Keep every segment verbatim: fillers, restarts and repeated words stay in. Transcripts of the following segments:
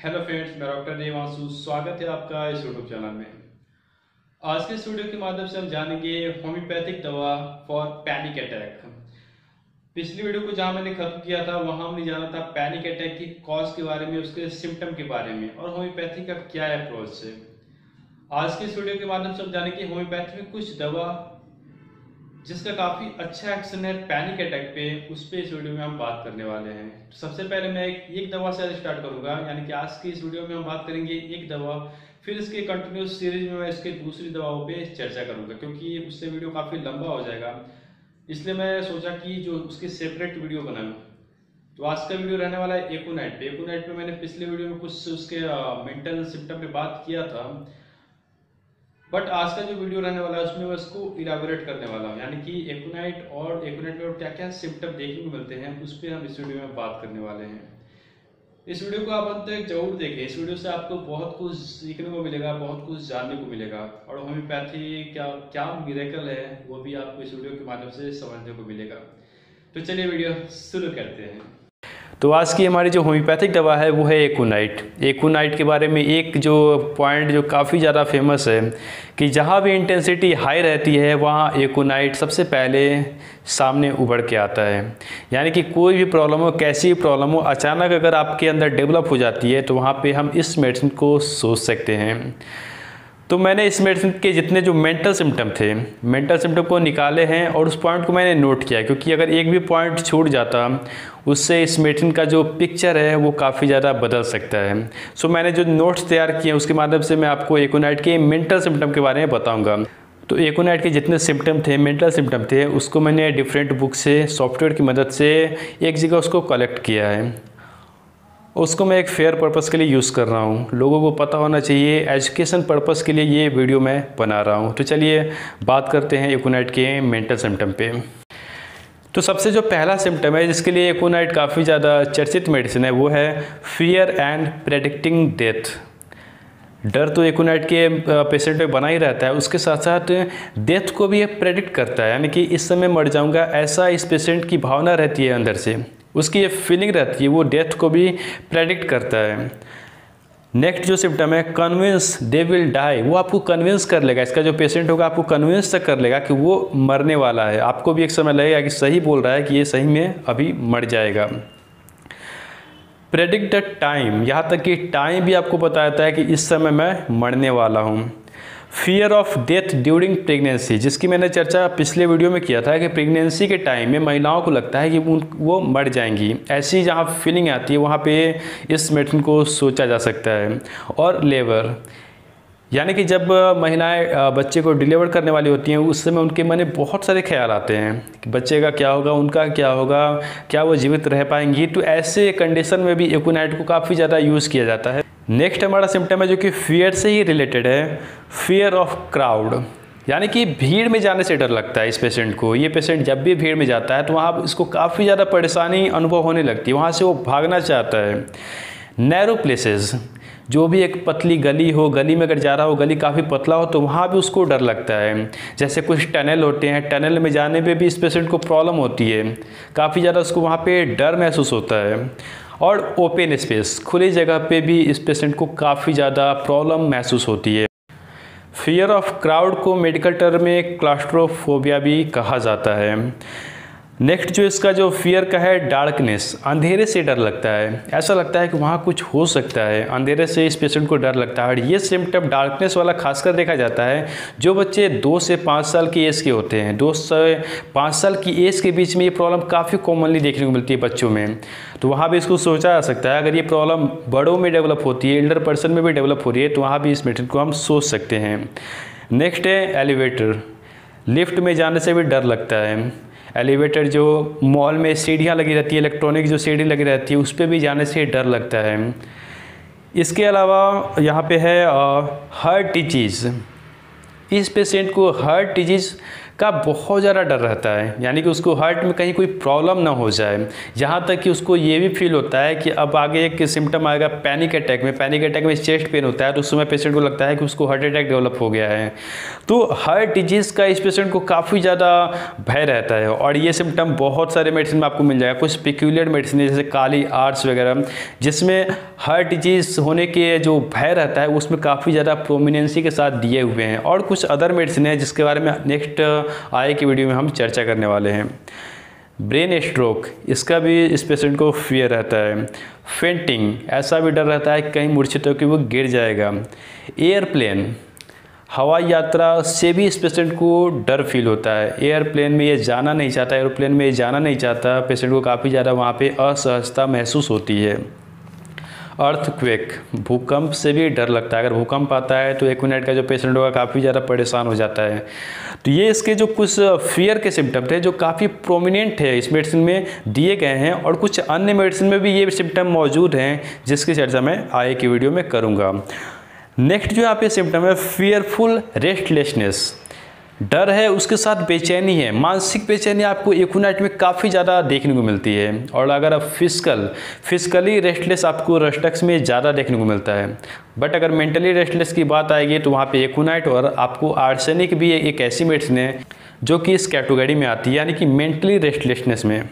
Hello friends, मैं doctor Devanshu. स्वागत है आपका इस यूट्यूब चैनल में। आज के इस वीडियो के माध्यम से हम जानेंगे होम्योपैथिक दवा फॉर पैनिक अटैक। पिछली वीडियो को जहां मैंने खत्म किया था वहां हमने जाना था पैनिक अटैक की कॉज के बारे में, उसके सिम्टम के बारे में और होम्योपैथी का क्या अप्रोच है। आज के इस वीडियो के माध्यम से हम जानेंगे होम्योपैथी में कुछ दवा जिसका काफी अच्छा एक्शन है पैनिक अटैक पे, उस पे इस वीडियो में हम बात करने वाले हैं। तो सबसे पहले मैं एक, एक दवा से स्टार्ट करूंगा, यानी कि आज की इस वीडियो में हम बात करेंगे एक दवा, फिर इसके कंटिन्यूस सीरीज में मैं इसके दूसरी दवाओं पे चर्चा करूंगा, क्योंकि उससे वीडियो काफी लंबा हो जाएगा। इसलिए मैं सोचा कि जो उसकी सेपरेट वीडियो बनाऊं। तो आज का वीडियो रहने वाला है एकोनाइट पे। एकोनाइट पे मैंने पिछले वीडियो में कुछ उसके मेंटल सिम्टम पे बात किया था, बट आज का जो वीडियो रहने वाला है उसमें मैं उसको इलाबोरेट करने वाला हूँ, यानी कि एकोनाइट और एकोनाइट में क्या क्या सिम्टम देखने को मिलते हैं उस पर हम इस वीडियो में बात करने वाले हैं। इस वीडियो को आप अंत तक जरूर देखें। इस वीडियो से आपको बहुत कुछ सीखने को मिलेगा, बहुत कुछ जानने को मिलेगा और होम्योपैथी क्या क्या मिरेकल है वो भी आपको इस वीडियो के माध्यम से समझने को मिलेगा। तो चलिए वीडियो शुरू करते हैं। तो आज की हमारी जो होम्योपैथिक दवा है वो है एकोनाइट। एकोनाइट के बारे में एक जो पॉइंट जो काफ़ी ज़्यादा फेमस है कि जहाँ भी इंटेंसिटी हाई रहती है वहाँ एकोनाइट सबसे पहले सामने उभर के आता है। यानी कि कोई भी प्रॉब्लम हो, कैसी भी प्रॉब्लम हो, अचानक अगर आपके अंदर डेवलप हो जाती है तो वहाँ पे हम इस मेडिसिन को सोच सकते हैं। तो मैंने इस मेडिसिन के जितने जो मेंटल सिम्टम थे, मेंटल सिम्टम को निकाले हैं और उस पॉइंट को मैंने नोट किया, क्योंकि अगर एक भी पॉइंट छूट जाता उससे इस मेडिसिन का जो पिक्चर है वो काफ़ी ज़्यादा बदल सकता है। सो मैंने जो नोट्स तैयार किए हैं उसके माध्यम से मैं आपको एकोनाइट के मेंटल सिम्टम के बारे में बताऊँगा। तो एकोनाइट के जितने सिम्टम थे, मेंटल सिम्टम थे, उसको मैंने डिफरेंट बुक से, सॉफ्टवेयर की मदद से एक जगह उसको कलेक्ट किया है। उसको मैं एक फेयर पर्पस के लिए यूज़ कर रहा हूँ। लोगों को पता होना चाहिए, एजुकेशन पर्पस के लिए ये वीडियो मैं बना रहा हूँ। तो चलिए बात करते हैं एकोनाइट के मेंटल सिम्टम पे। तो सबसे जो पहला सिम्टम है जिसके लिए एकोनाइट काफ़ी ज़्यादा चर्चित मेडिसिन है वो है फियर एंड प्रेडिक्टिंग डेथ। डर तो एकोनाइट के पेशेंट में बना ही रहता है, उसके साथ साथ डेथ को भी ये प्रेडिक्ट करता है, यानी कि इस समय मर जाऊंगा ऐसा इस पेशेंट की भावना रहती है अंदर से, उसकी ये फीलिंग रहती है, वो डेथ को भी प्रेडिक्ट करता है। नेक्स्ट जो सिम्टम है कन्विंस दे विल डाई, वो आपको कन्विंस कर लेगा, इसका जो पेशेंट होगा आपको कन्विंस तक कर लेगा कि वो मरने वाला है। आपको भी एक समय लगेगा कि सही बोल रहा है कि ये सही में अभी मर जाएगा। प्रेडिक्ट द टाइम, यहाँ तक कि टाइम भी आपको बताता है कि इस समय मैं मरने वाला हूँ। Fear of death during pregnancy, जिसकी मैंने चर्चा पिछले वीडियो में किया था कि प्रेगनेंसी के टाइम में महिलाओं को लगता है कि वो मर जाएंगी, ऐसी जहाँ फीलिंग आती है वहाँ पे इस मेडिसिन को सोचा जा सकता है। और लेबर, यानी कि जब महिलाएं बच्चे को डिलीवर करने वाली होती हैं उस समय उनके मन में बहुत सारे ख्याल आते हैं कि बच्चे का क्या होगा, उनका क्या होगा, क्या वो जीवित रह पाएंगी। तो ऐसे कंडीशन में भी एकोनाइट को काफ़ी ज़्यादा यूज़ किया जाता है। नेक्स्ट हमारा सिम्टम है जो कि फियर से ही रिलेटेड है, फियर ऑफ क्राउड, यानी कि भीड़ में जाने से डर लगता है इस पेशेंट को। ये पेशेंट जब भी भीड़ में जाता है तो वहाँ इसको काफ़ी ज़्यादा परेशानी अनुभव होने लगती है, वहाँ से वो भागना चाहता है। नैरो प्लेसेस, जो भी एक पतली गली हो, गली में अगर जा रहा हो, गली काफ़ी पतला हो तो वहाँ भी उसको डर लगता है। जैसे कुछ टनल होते हैं, टनल में जाने पे भी इस पेशेंट को प्रॉब्लम होती है, काफ़ी ज़्यादा उसको वहाँ पे डर महसूस होता है। और ओपन स्पेस, खुली जगह पे भी इस पेशेंट को काफ़ी ज़्यादा प्रॉब्लम महसूस होती है। फियर ऑफ क्राउड को मेडिकल टर्म में क्लास्ट्रोफोबिया भी कहा जाता है। नेक्स्ट जो इसका जो फियर का है डार्कनेस, अंधेरे से डर लगता है, ऐसा लगता है कि वहाँ कुछ हो सकता है, अंधेरे से इस पेशेंट को डर लगता है। और ये सिम्टम डार्कनेस वाला खासकर देखा जाता है जो बच्चे दो से पाँच साल की एज के होते हैं। दो से पाँच साल की एज के बीच में ये प्रॉब्लम काफ़ी कॉमनली देखने को मिलती है बच्चों में। तो वहाँ भी इसको सोचा जा सकता है, अगर ये प्रॉब्लम बड़ों में डेवलप होती है, एल्डर पर्सन में भी डेवलप हो रही है तो वहाँ भी इस मेडिसिन को हम सोच सकते हैं। नेक्स्ट है एलिवेटर, लिफ्ट में जाने से भी डर लगता है। एलिवेटर जो मॉल में सीढ़ियाँ लगी रहती है, इलेक्ट्रॉनिक जो सीढ़ी लगी रहती है उस पर भी जाने से डर लगता है। इसके अलावा यहाँ पे है हार्ट डिजीज़, इस पेशेंट को हार्ट डिजीज़ का बहुत ज़्यादा डर रहता है, यानी कि उसको हार्ट में कहीं कोई प्रॉब्लम ना हो जाए। यहाँ तक कि उसको ये भी फील होता है कि अब आगे एक सिम्टम आएगा पैनिक अटैक में। पैनिक अटैक में चेस्ट पेन होता है, तो उस समय पेशेंट को लगता है कि उसको हार्ट अटैक डेवलप हो गया है। तो हार्ट डिजीज़ का इस पेशेंट को काफ़ी ज़्यादा भय रहता है, और ये सिम्टम बहुत सारे मेडिसिन में आपको मिल जाएगा। कुछ पिक्यूलियर मेडिसिन है जैसे काली आर्ट्स वगैरह, जिसमें हार्ट डिजीज़ होने के जो भय रहता है उसमें काफ़ी ज़्यादा प्रोमिनेंसी के साथ दिए हुए हैं। और कुछ अदर मेडिसिन है जिसके बारे में नेक्स्ट आए की वीडियो में हम चर्चा करने वाले हैं। ब्रेन स्ट्रोक, इसका भी इस पेशेंट को फियर रहता है। फेंटिंग, ऐसा भी डर रहता है कि कहीं मूर्छित होकर वो गिर जाएगा। एयरप्लेन, हवाई यात्रा से भी इस पेशेंट को डर फील होता है। एयरप्लेन में ये जाना नहीं चाहता, एयरप्लेन में ये जाना नहीं चाहता, पेशेंट को काफ़ी ज़्यादा वहाँ पे असहजता महसूस होती है। अर्थक्वेक, भूकंप से भी डर लगता है। अगर भूकंप आता है तो एक मिनट का जो पेशेंट होगा काफ़ी ज़्यादा परेशान हो जाता है। तो ये इसके जो कुछ फियर के सिम्टम थे जो काफ़ी प्रोमिनेंट है इस मेडिसिन में दिए गए हैं, और कुछ अन्य मेडिसिन में भी ये सिम्टम मौजूद हैं जिसकी चर्चा मैं आगे की वीडियो में करूँगा। नेक्स्ट जो यहाँ पे सिम्टम है फियरफुल रेस्टलेसनेस, डर है उसके साथ बेचैनी है। मानसिक बेचैनी आपको एक्यूनाइट में काफ़ी ज़्यादा देखने को मिलती है। और अगर आप फिजिकल फिजिकली रेस्टलेस आपको रेस्टक्स में ज़्यादा देखने को मिलता है। बट अगर मेंटली रेस्टलेस की बात आएगी तो वहाँ पे एक्यूनाइट और आपको आर्सेनिक भी एक ऐसी मेडिसिन है जो कि इस कैटेगरी में आती है, यानी कि मेंटली रेस्टलेसनेस में।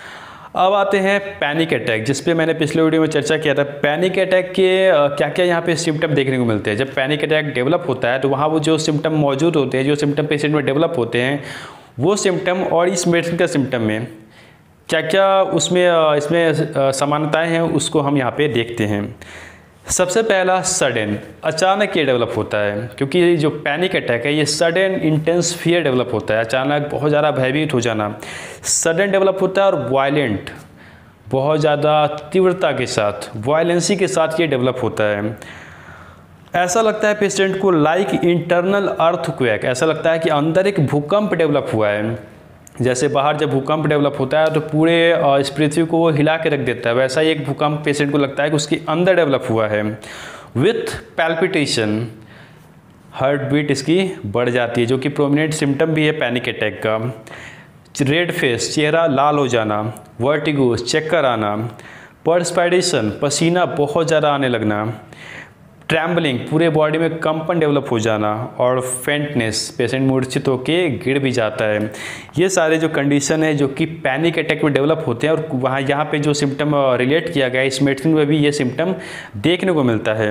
अब आते हैं पैनिक अटैक, जिस पे मैंने पिछले वीडियो में चर्चा किया था। पैनिक अटैक के क्या क्या यहाँ पे सिम्टम देखने को मिलते हैं। जब पैनिक अटैक डेवलप होता है तो वहाँ वो जो सिम्टम मौजूद होते हैं, जो सिम्टम पेशेंट में डेवलप होते हैं, वो सिम्टम और इस मेडिसिन का सिम्टम में क्या क्या उसमें इसमें समानताएँ हैं उसको हम यहाँ पर देखते हैं। सबसे पहला सडन, अचानक ये डेवलप होता है, क्योंकि जो पैनिक अटैक है ये सडन इंटेंस फियर डेवलप होता है। अचानक बहुत ज़्यादा भयभीत हो जाना सडन डेवलप होता है, और वायलेंट, बहुत ज़्यादा तीव्रता के साथ, वायलेंसी के साथ ये डेवलप होता है। ऐसा लगता है पेशेंट को लाइक इंटरनल अर्थक्वेक, ऐसा लगता है कि अंदर एक भूकंप डेवलप हुआ है। जैसे बाहर जब भूकंप डेवलप होता है तो पूरे इस पृथ्वी को वो हिला के रख देता है, वैसा ही एक भूकंप पेशेंट को लगता है कि उसके अंदर डेवलप हुआ है। विथ पैल्पिटेशन, हार्ट बीट इसकी बढ़ जाती है, जो कि प्रोमिनेंट सिम्टम भी है पैनिक अटैक का। रेड फेस, चेहरा लाल हो जाना। वर्टिगो, चक्कर आना। पर्सपायरेशन, पसीना बहुत ज़्यादा आने लगना। ट्रैम्बलिंग, पूरे बॉडी में कंपन डेवलप हो जाना। और फेंटनेस, पेशेंट मूर्छित होकर गिर भी जाता है। ये सारे जो कंडीशन है जो कि पैनिक अटैक में डेवलप होते हैं, और वहाँ यहाँ पे जो सिम्टम रिलेट किया गया इस मेडिसिन में भी ये सिम्टम देखने को मिलता है।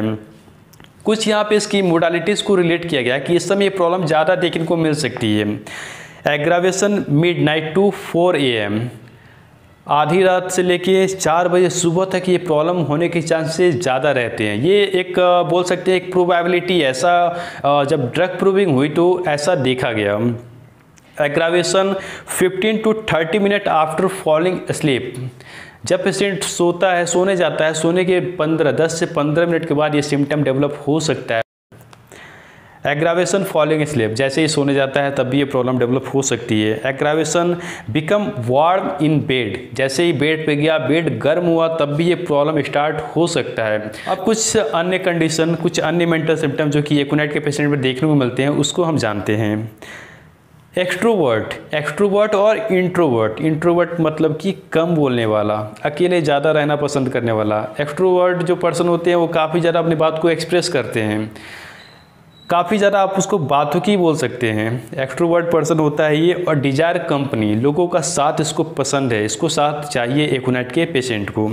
कुछ यहाँ पे इसकी मोडालिटीज़ को रिलेट किया गया कि इस समय ये प्रॉब्लम ज़्यादा देखने को मिल सकती है। Aggravation mid night two four A M, आधी रात से लेके चार बजे सुबह तक ये प्रॉब्लम होने के चांसेस ज़्यादा रहते हैं। ये एक बोल सकते हैं एक प्रोबेबिलिटी, ऐसा जब ड्रग प्रूविंग हुई तो ऐसा देखा गया। Aggravation fifteen to thirty minute after falling sleep, जब पेशेंट सोता है, सोने जाता है, सोने के पंद्रह दस से पंद्रह मिनट के बाद ये सिम्टम डेवलप हो सकता है। एग्रावेशन फॉलिंग स्लीप, जैसे ही सोने जाता है तब भी ये प्रॉब्लम डेवलप हो सकती है। Aggravation become warm in bed, जैसे ही बेड पे गया, बेड गर्म हुआ, तब भी ये प्रॉब्लम स्टार्ट हो सकता है। अब कुछ अन्य कंडीशन, कुछ अन्य मेंटल सिम्टम जो कि एक्यूनाइट के पेशेंट में देखने को मिलते हैं उसको हम जानते हैं। एक्सट्रोवर्ट, एक्सट्रोवर्ट और इंट्रोवर्ट। इंट्रोवर्ट मतलब कि कम बोलने वाला, अकेले ज़्यादा रहना पसंद करने वाला। एक्सट्रोवर्ट जो पर्सन होते हैं वो काफ़ी ज़्यादा अपनी बात को एक्सप्रेस करते हैं, काफ़ी ज़्यादा आप उसको बातों की बोल सकते हैं। एक्सट्रोवर्ट पर्सन होता है ये, और डिजायर कंपनी, लोगों का साथ इसको पसंद है, इसको साथ चाहिए एक्यूनाइट के पेशेंट को।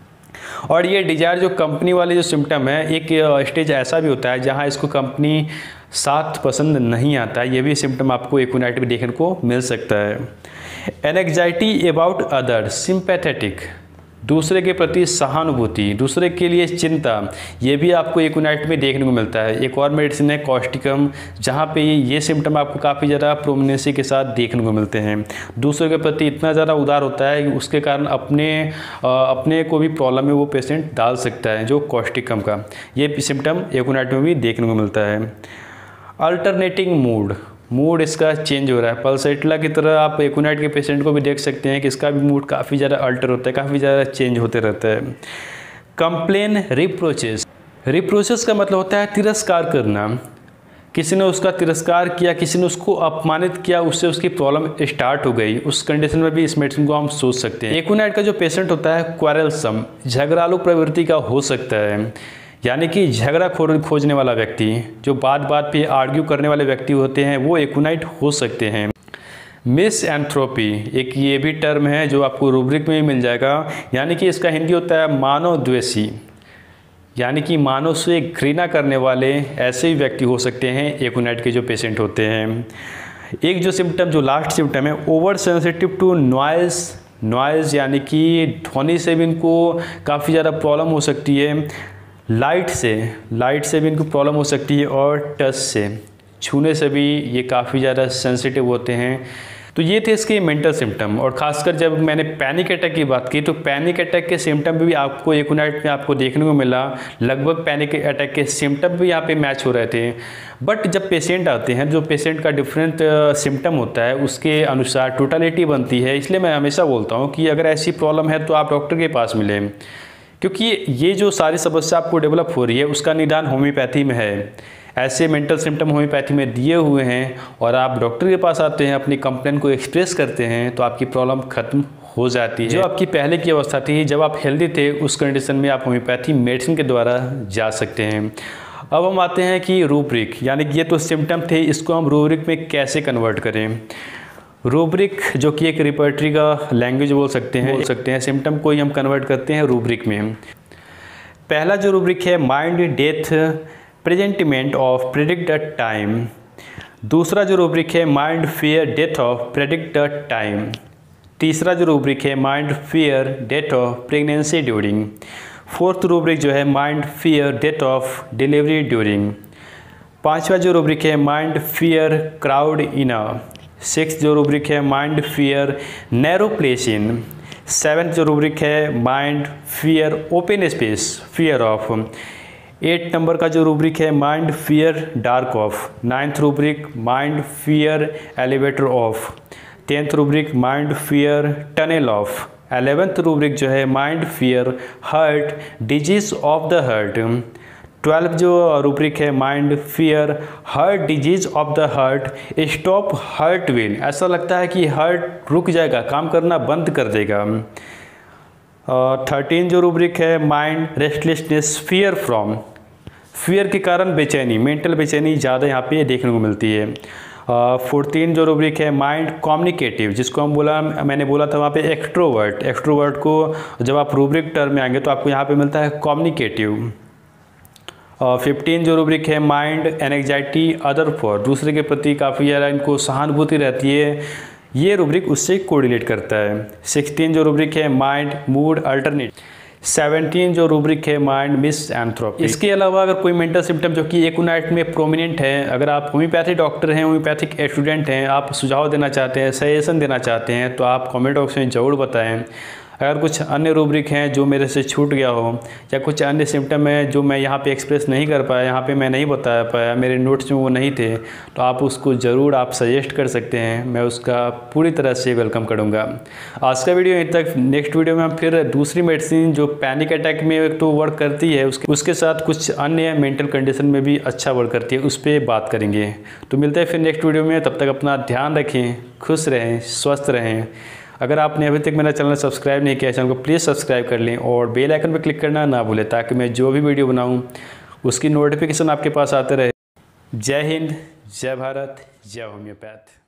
और ये डिजायर जो कंपनी वाले जो सिम्टम है, एक स्टेज ऐसा भी होता है जहाँ इसको कंपनी साथ पसंद नहीं आता है, ये भी सिम्टम आपको एक्यूनाइट में देखने को मिल सकता है। एनेक्जाइटी अबाउट अदर, सिंपैथेटिक, दूसरे के प्रति सहानुभूति, दूसरे के लिए चिंता, ये भी आपको एक्यूनाइट में देखने को मिलता है। एक और मेडिसिन है कॉस्टिकम, जहाँ पे ये सिम्टम आपको काफ़ी ज़्यादा प्रोमिनेंसी के साथ देखने को मिलते हैं। दूसरे के प्रति इतना ज़्यादा उदार होता है कि उसके कारण अपने अपने को भी प्रॉब्लम में वो पेशेंट डाल सकता है, जो कॉस्टिकम का ये सिम्टम एक्यूनाइट में भी देखने को मिलता है। अल्टरनेटिंग मूड, मूड इसका चेंज हो रहा है। पल्सेटला की तरह आप एक्यूनाइट के पेशेंट को भी देख सकते हैं कि इसका भी मूड काफ़ी ज़्यादा अल्टर होता है, काफ़ी ज़्यादा चेंज होते रहता है। कंप्लेन, रिप्रोचेस, रिप्रोचेस का मतलब होता है तिरस्कार करना। किसी ने उसका तिरस्कार किया, किसी ने उसको अपमानित किया, उससे उसकी प्रॉब्लम स्टार्ट हो गई, उस कंडीशन में भी इस मेडिसिन को हम सोच सकते हैं। एक्यूनाइट का जो पेशेंट होता है क्वारलसम, झगड़ालू प्रवृत्ति का हो सकता है, यानी कि झगड़ा खोजने वाला व्यक्ति, जो बात बात पे आर्ग्यू करने वाले व्यक्ति होते हैं, वो एक्यूनाइट हो सकते हैं। मिसएंथ्रोपी एक ये भी टर्म है जो आपको रूब्रिक में मिल जाएगा, यानी कि इसका हिंदी होता है मानव द्वेषी, यानी कि मानव से घृणा करने वाले ऐसे ही व्यक्ति हो सकते हैं एक्यूनाइट के जो पेशेंट होते हैं। एक जो सिम्टम, जो लास्ट सिम्टम है, over sensitive to noise, noise यानी कि ध्वनि से भी इनको काफ़ी ज़्यादा प्रॉब्लम हो सकती है, लाइट से लाइट से भी इनको प्रॉब्लम हो सकती है, और टच से, छूने से भी ये काफ़ी ज़्यादा सेंसिटिव होते हैं। तो ये थे इसके मेंटल सिम्टम। और खासकर जब मैंने पैनिक अटैक की बात की, तो पैनिक अटैक के सिम्टम भी आपको एक्यूनाइट में आपको देखने को मिला, लगभग पैनिक अटैक के सिम्टम भी यहाँ पे मैच हो रहे थे। बट जब पेशेंट आते हैं, जो पेशेंट का डिफरेंट सिम्टम होता है, उसके अनुसार टोटलिटी बनती है। इसलिए मैं हमेशा बोलता हूँ कि अगर ऐसी प्रॉब्लम है तो आप डॉक्टर के पास मिलें, क्योंकि ये जो सारी समस्या आपको डेवलप हो रही है उसका निदान होम्योपैथी में है। ऐसे मेंटल सिम्टम होम्योपैथी में दिए हुए हैं, और आप डॉक्टर के पास आते हैं, अपनी कंप्लेंट को एक्सप्रेस करते हैं, तो आपकी प्रॉब्लम खत्म हो जाती है। जो आपकी पहले की अवस्था थी, जब आप हेल्दी थे, उस कंडीशन में आप होम्योपैथी मेडिसिन के द्वारा जा सकते हैं। अब हम आते हैं कि रूब्रिक, यानी कि ये तो सिम्टम थे, इसको हम रूब्रिक में कैसे कन्वर्ट करें। रूब्रिक जो कि एक रिपर्टरी का लैंग्वेज बोल सकते हैं बोल सकते हैं सिम्टम को ही हम कन्वर्ट करते हैं रूब्रिक में। पहला जो रूब्रिक है, mind death presentiment of predict the time. दूसरा जो रूब्रिक है, mind fear death of predict the time. तीसरा जो रूब्रिक है, mind fear death of pregnancy during. Fourth rubric जो है, mind fear death of delivery during. पांचवा जो रूब्रिक है, mind fear crowd in a. Six जो रूब्रिक है, mind fear narrow place in. Seventh जो रूब्रिक है, mind fear open space, fear of. Eight number का जो रूब्रिक है, mind fear dark of. Ninth rubric, mind fear elevator of. Tenth rubric, mind fear tunnel of. Eleventh rubric जो है, mind fear heart disease of the heart. Twelfth जो rubric है, mind fear heart disease of the heart stop heart will, ऐसा लगता है कि heart रुक जाएगा, काम करना बंद कर देगा। थर्टीन जो रूब्रिक है, mind restlessness fear from, fear के कारण बेचैनी, मेंटल बेचैनी ज़्यादा यहाँ पे देखने को मिलती है। फोर्टीन uh, जो रूब्रिक है, माइंड कम्युनिकेटिव, जिसको हम बोला मैंने बोला था वहाँ पे एक्सट्रोवर्ट। एक्सट्रोवर्ट को जब आप रूब्रिक टर्म में आएंगे तो आपको यहाँ पे मिलता है कम्युनिकेटिव। फिफ्टीन uh, जो रूब्रिक है, माइंड एंजाइटी अदर फॉर, दूसरे के प्रति काफ़ी ज़्यादा इनको सहानुभूति रहती है, ये रूब्रिक उससे कोरिलेट करता है। सिक्सटीन जो रूब्रिक है, माइंड मूड अल्टरनेट। सेवनटीन जो रूब्रिक है, माइंड मिसएंथ्रोपी। इसके अलावा अगर कोई मेंटल सिम्टम जो कि एक्यूनाइट में प्रोमिनेंट है, अगर आप होम्योपैथी डॉक्टर हैं, होम्योपैथिक स्टूडेंट हैं, आप सुझाव देना चाहते हैं, सजेशन देना चाहते हैं, तो आप कमेंट बॉक्स में ज़रूर बताएं। अगर कुछ अन्य रूब्रिक हैं जो मेरे से छूट गया हो, या कुछ अन्य सिम्टम है जो मैं यहाँ पे एक्सप्रेस नहीं कर पाया, यहाँ पे मैं नहीं बता पाया, मेरे नोट्स में वो नहीं थे, तो आप उसको ज़रूर आप सजेस्ट कर सकते हैं, मैं उसका पूरी तरह से वेलकम करूँगा। आज का वीडियो यहीं तक। नेक्स्ट वीडियो में हम फिर दूसरी मेडिसिन जो पैनिक अटैक में तो वर्क करती है, उसके उसके साथ कुछ अन्य मेंटल कंडीशन में भी अच्छा वर्क करती है, उस पर बात करेंगे। तो मिलते हैं फिर नेक्स्ट वीडियो में, तब तक अपना ध्यान रखें, खुश रहें, स्वस्थ रहें। अगर आपने अभी तक मेरा चैनल सब्सक्राइब नहीं किया है, चैनल को प्लीज़ सब्सक्राइब कर लें और बेल आइकन पर क्लिक करना ना भूलें, ताकि मैं जो भी वीडियो बनाऊं उसकी नोटिफिकेशन आपके पास आते रहे। जय हिंद, जय भारत, जय होम्योपैथ।